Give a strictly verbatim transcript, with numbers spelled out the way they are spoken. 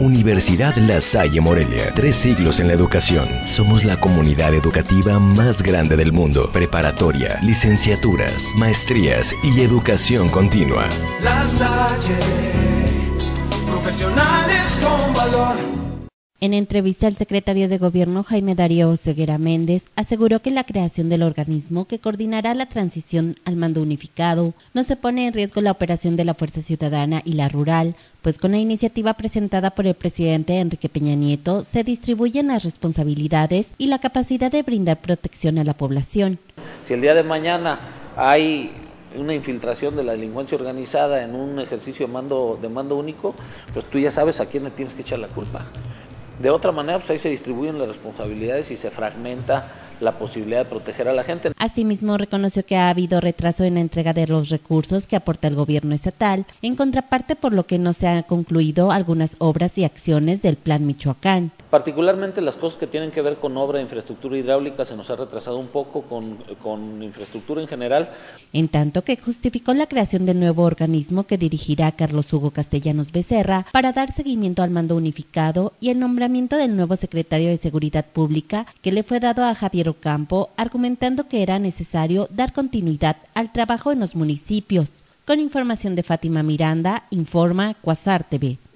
Universidad La Salle Morelia, tres siglos en la educación. Somos la comunidad educativa más grande del mundo. Preparatoria, licenciaturas, maestrías y educación continua. La Salle, profesionales con valor. En entrevista, el secretario de Gobierno, Jaime Darío Oseguera Méndez, aseguró que la creación del organismo que coordinará la transición al mando unificado no se pone en riesgo la operación de la Fuerza Ciudadana y la Rural, pues con la iniciativa presentada por el presidente Enrique Peña Nieto se distribuyen las responsabilidades y la capacidad de brindar protección a la población. Si el día de mañana hay una infiltración de la delincuencia organizada en un ejercicio de mando, de mando único, pues tú ya sabes a quién le tienes que echar la culpa. De otra manera, pues ahí se distribuyen las responsabilidades y se fragmenta la posibilidad de proteger a la gente. Asimismo, reconoció que ha habido retraso en la entrega de los recursos que aporta el gobierno estatal, en contraparte por lo que no se han concluido algunas obras y acciones del Plan Michoacán. Particularmente las cosas que tienen que ver con obra de infraestructura hidráulica se nos ha retrasado un poco con, con infraestructura en general. En tanto que justificó la creación del nuevo organismo que dirigirá Carlos Hugo Castellanos Becerra para dar seguimiento al mando unificado y el nombramiento del nuevo secretario de Seguridad Pública que le fue dado a Javier Ocampo, argumentando que era necesario dar continuidad al trabajo en los municipios. Con información de Fátima Miranda, informa Cuasar T V.